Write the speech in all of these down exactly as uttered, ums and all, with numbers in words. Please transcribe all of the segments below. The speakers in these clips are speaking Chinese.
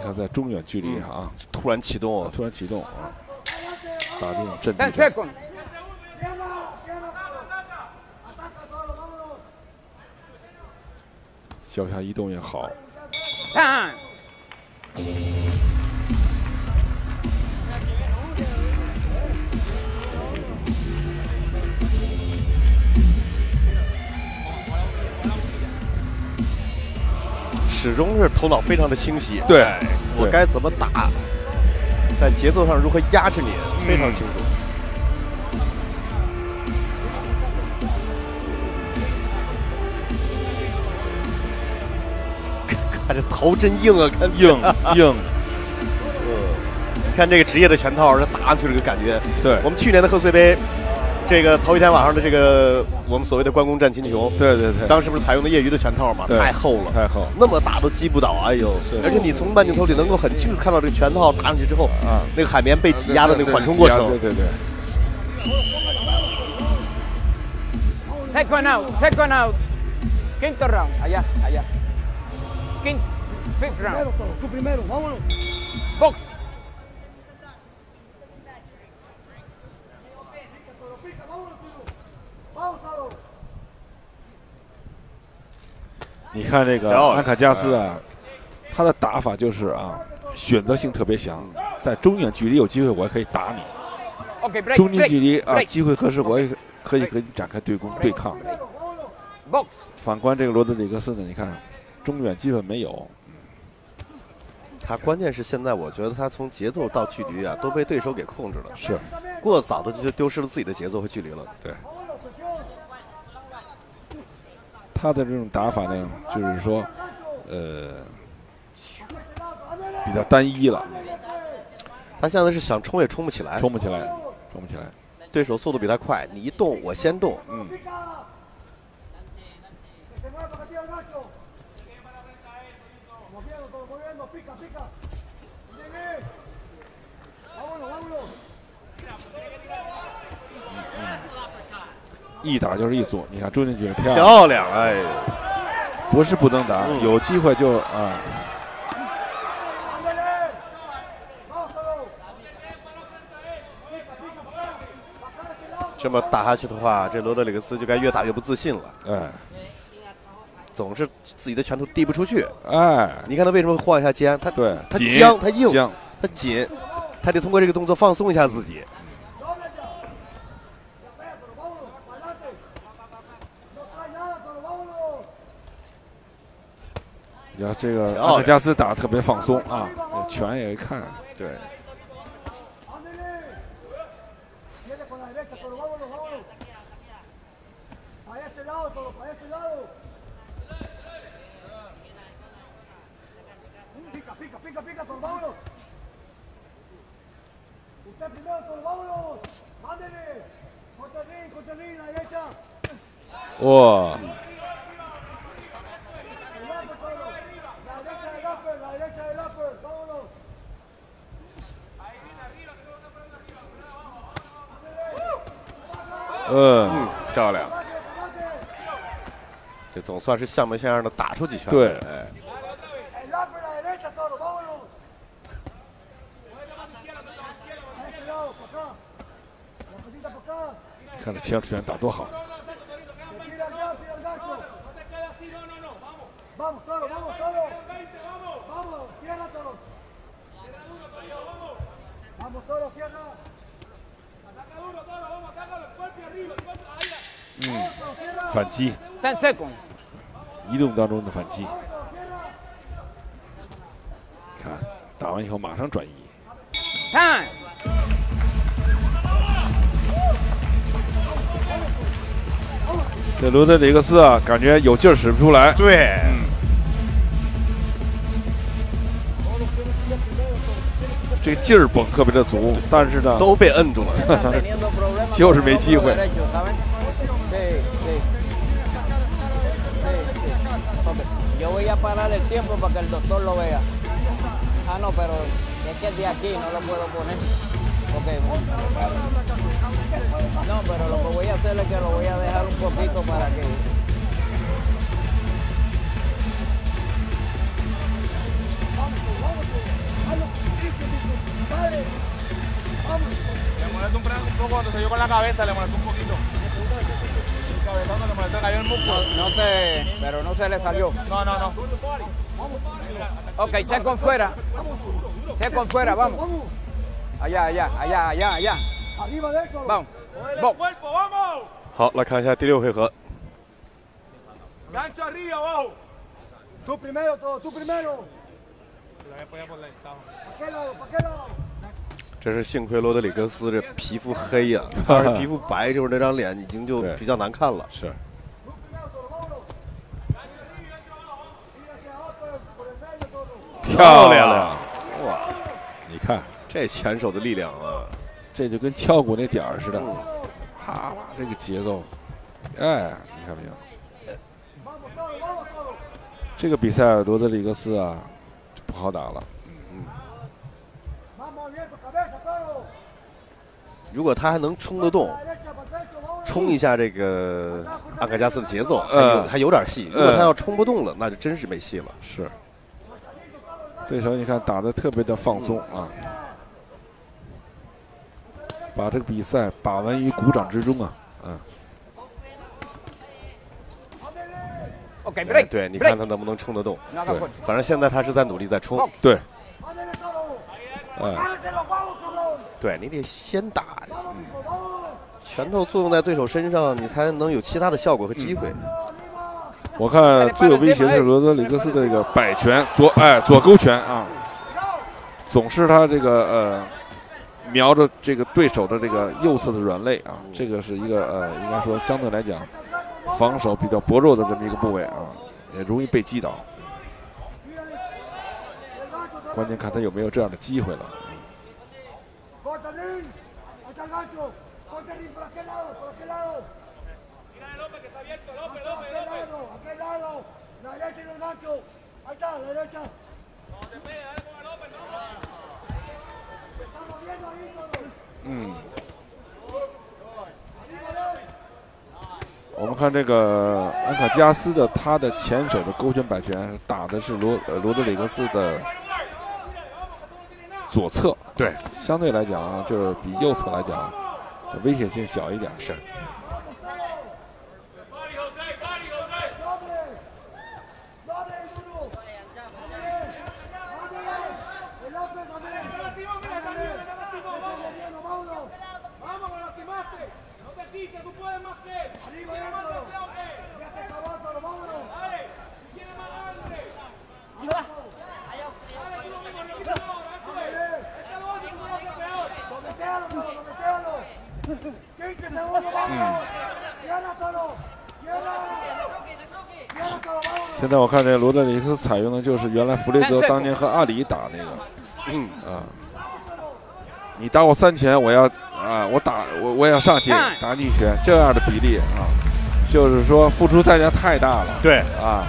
看在中远距离啊， 嗯、突然启动， 突然启动啊，打这种阵地战。脚下移动也好。 始终是头脑非常的清晰。 对， 我该怎么打，在节奏上如何压制你，非常清楚。看这头真硬啊，看硬硬。 呃，你看这个职业的拳套，这打上去这个感觉。 对， 我们去年的贺岁杯。这个头一天晚上的这个我们所谓的关公战秦琼， 对对对， 当时不是采用的业余的拳套嘛，太厚了， 太厚， 那么打都击不倒，哎呦！而且你从慢镜头里能够很清楚看到这个拳套打上去之后，啊，那个海绵被挤压的那个缓冲过程， 对对对。 Take one out, take one out. Quinto round, allá, allá. Quinto, fifth round. Tú primero, vámonos. Box. 你看这个安卡加斯啊，他的打法就是啊，选择性特别强，在中远距离有机会我也可以打你，中近距离啊机会合适我也可以和你展开对攻对抗。反观这个罗德里格斯呢，你看中远基本没有。 他关键是现在我觉得他从节奏到距离啊都被对手给控制了， 是过早的就丢失了自己的节奏和距离了。 对。他的这种打法呢，就是说，呃，比较单一了。 他现在是想冲也冲不起来， 冲不起来，冲不起来。 对手速度比他快，你一动我先动。 嗯。一打就是一组，你看中间距离漂亮， 漂亮，哎， 不是不能打，嗯、有机会就啊。 这么打下去的话，这罗德里格斯就该越打越不自信了。 哎， 总是自己的拳头递不出去。 哎， 你看他为什么晃一下肩？他对， 他僵，他硬， 僵他紧，他得通过这个动作放松一下自己。 你看这个安卡加斯打得特别放松啊，拳也一看，对。哇！嗯， 漂亮，这总算是像模像样的打出几拳。 对， 哎， 看这前拳打多好。嗯，反击，移动当中的反击。你看，打完以后马上转移。这罗德里格斯啊，感觉有劲儿使不出来。 对。嗯， 这劲儿绷特别的足，但是呢， 都被摁住了， 就是没机会。 Yo voy a parar el tiempo para que el doctor lo vea. Ah, no, pero es que de aquí no lo puedo poner. Okay. No, pero lo que voy a hacer es que lo voy a dejar un poquito para que... molesta un poco cuando se dio con la cabeza, le molestó un poquito. El cabezazo le molestó, cayó el músculo. No se, pero no se le salió. No, no, no. Ok, se con fuera. Se con fuera, vamos. Allá, allá, allá, allá, allá. Vamos. Vamos. 好，来看一下第六回合。 Gancho arriba, abajo. Tú primero, todo, tú primero. 这是幸亏罗德里格斯这皮肤黑呀、啊，要是皮肤白，就是那张脸已经就比较难看了。 是。漂亮！哇，你看这前手的力量啊， 这就跟敲鼓那点儿似的，哈，这个节奏，哎，你看没有？这个比赛罗德里格斯啊，不好打了。嗯。 如果他还能冲得动，冲一下这个阿卡加斯的节奏，还有、呃、还有点戏。如果他要冲不动了，那就真是没戏了。 是。对手你看打得特别的放松啊，把这个比赛把玩于鼓掌之中啊，嗯。 OK， break。 对，你看他能不能冲得动？ 对， 反正现在他是在努力在冲。 对。哎。 对你得先打，嗯，拳头作用在对手身上，你才能有其他的效果和机会。 我看最有威胁的是罗德里格斯的这个摆拳，左哎左勾拳啊，总是他这个呃瞄着这个对手的这个右侧的软肋啊，这个是一个呃应该说相对来讲。 防守比较薄弱的这么一个部位啊，也容易被击倒。关键看他有没有这样的机会了。嗯。 我们看这个安卡加斯的他的前手的勾拳摆拳打的是罗呃罗德里格斯的左侧， 对， 相对来讲啊，就是比右侧来讲，危险性小一点。是。嗯，现在我看这罗德里克斯采用的就是原来弗雷泽当年和阿里打那个，嗯啊，你打我三拳，我要啊，我打我我要上去打你一拳，这样的比例啊，就是说付出代价太大了。 对啊，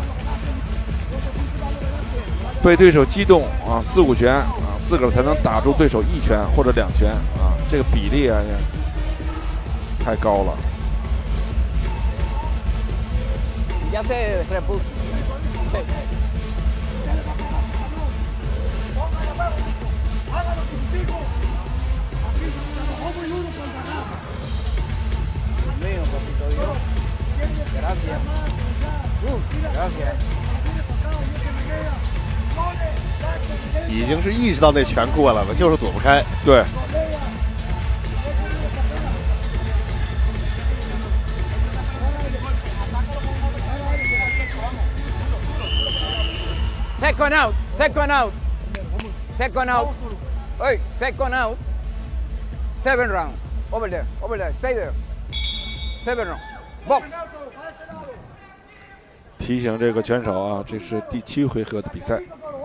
被对手击动啊，四五拳啊，自个儿才能打出对手一拳或者两拳啊，这个比例啊。 太高了。 Ya se repuso. Mío, papito Dios. Gracias. Gracias. 已经是意识到那拳过来了，就是躲不开。 对。 Second out, second out, second out. Hey, second out. Seven round. Over there, over there, stay there. Seven round. Box. 提醒这个拳手啊，这是第七回合的比赛。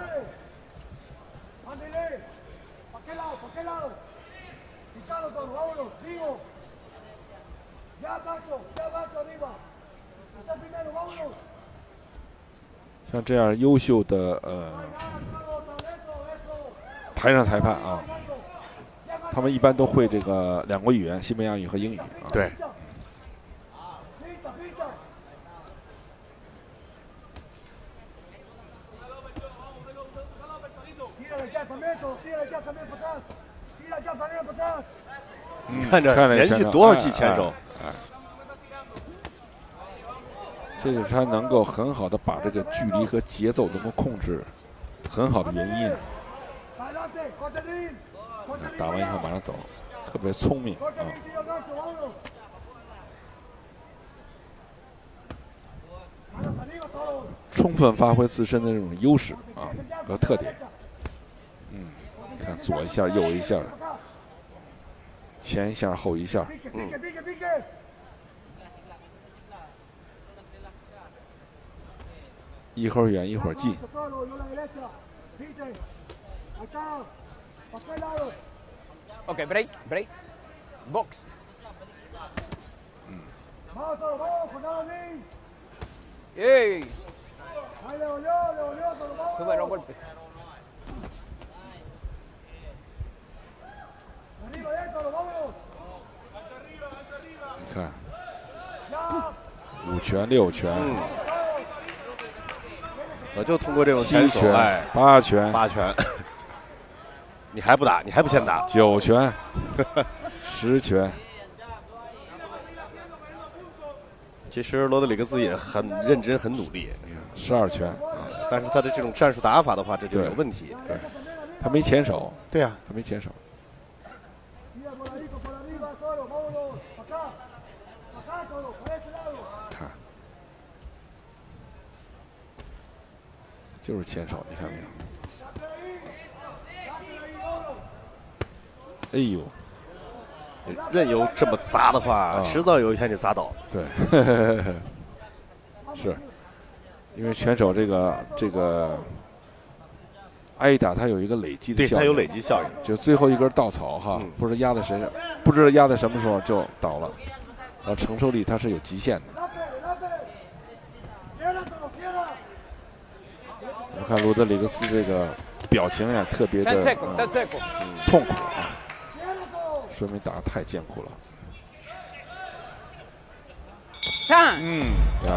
像这样优秀的呃台上裁判啊，他们一般都会这个两国语言，西班牙语和英语啊。 对。 你看这连续多少记前手。 这是他能够很好的把这个距离和节奏能够控制很好的原因。打完以后马上走，特别聪明啊！充分发挥自身的这种优势啊和特点。嗯，看左一下，右一下，前一下，后一下。嗯。 一会儿远一会儿近。 OK, break, break, box. 嗯。 Ey. Sube los golpes. 你看，五拳六拳。嗯我就通过这种前手，哎， 八拳， 八拳，你还不打？你还不先打？ 九拳，十拳。 其实罗德里格斯也很认真、很努力， 十二拳啊， 但是他的这种战术打法的话，这就有问题。 对，他没前手。 对呀、啊， 他没前手。看。 就是前手，你看没有？哎呦， 任由这么砸的话，啊、迟早有一天你砸倒。 对，是，因为拳手这个这个挨打，它有一个累积的效应， 对，它有累积效应。 就最后一根稻草哈，嗯、不知道压在谁上，不知道压在什么时候就倒了，然后承受力它是有极限的。 我看罗德里格斯这个表情呀，特别的、嗯、痛苦啊，说明打得太艰苦了。嗯啊，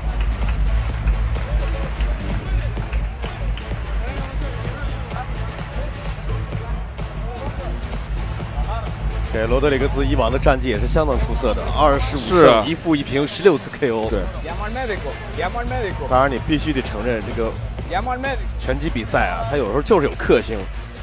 这罗德里格斯以往的战绩也是相当出色的，二十五胜一负一平，十六次 K O。 对， 当然你必须得承认这个。 拳击比赛啊，他有时候就是有克星。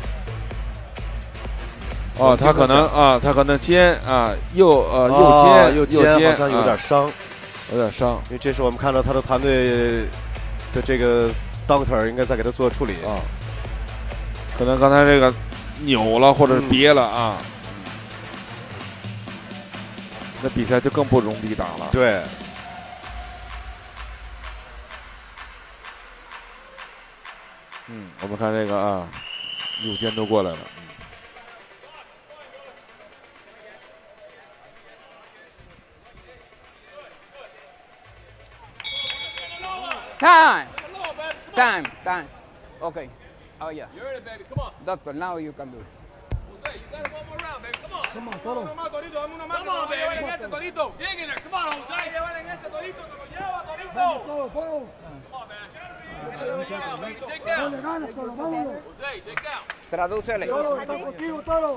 哦，他可能啊，他可能肩啊，右呃右肩右肩好像有点伤， 有点伤。 因为这是我们看到他的团队的这个 doctor 应该在给他做处理啊，可能刚才这个扭了或者是憋了啊，那比赛就更不容易打了。 对。 嗯，我们看这个啊，右肩都过来了。 Time, time, time. Okay. Oh yeah. You're ready, baby. Come on. Doctor, now you can do it. José, you got one more round, baby. Come on. Come on, Toro. Come on, Torito. Dame una mano. Come on, baby. En este, Torito. Dig in there. Come on, José. Llevar en este, Torito. Te lo lleva, Torito. Toro, Toro. Come on, man. Take down. José, take down. Tradúcele. Toro, está contigo, Toro.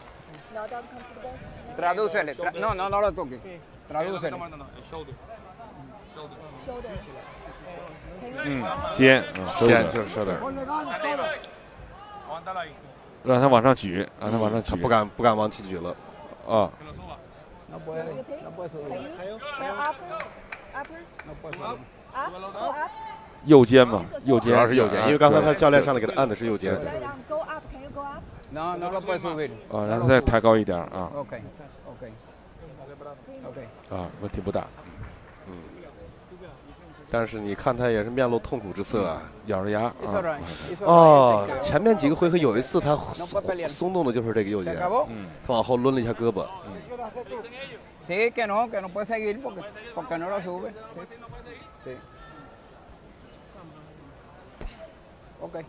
Tradúcele. Tra no, no, no lo toques. Tradúcele. No, no, no. Shoulder. Shoulder. 嗯，肩， 肩就是说的， 让他往上举，让他往上举， 他不敢不敢往起举了， 啊。 No puede, no puede subir. No 右肩嘛，右肩主要是右肩，因为刚才他教练上来给他按的是右肩。 No, no lo puede subir. 啊，让他再抬高一点啊。 OK, OK, OK. 啊，问题不大。 嗯。但是你看他也是面露痛苦之色啊， 咬着牙。 哦，前面几个回合有一次他松动的就是这个右肩， 嗯， 他往后抡了一下胳膊。 Sí, que no, que no puede seguir porque, porque no lo sube. Sí. Sí. Ok.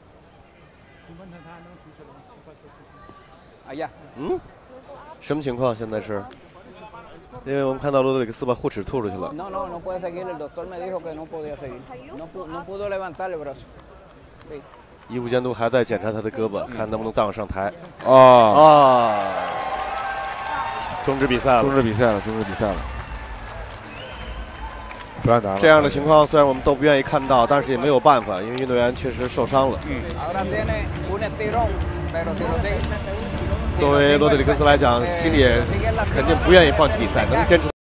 Allá. 嗯，什么情况？现在是？因为我们看到罗德里格斯把护齿吐出去了。 No, no, no puede seguir. El doctor me dijo que no podía seguir. No, no pudo levantar el brazo. Sí. 医务监督还在检查他的胳膊，看能不能再往上抬。 哦。 啊。 终止比赛了， 终止比赛了，终止比赛了。不让打了。 这样的情况虽然我们都不愿意看到，但是也没有办法，因为运动员确实受伤了。嗯。作为罗德里格斯来讲，心里也肯定不愿意放弃比赛，能坚持。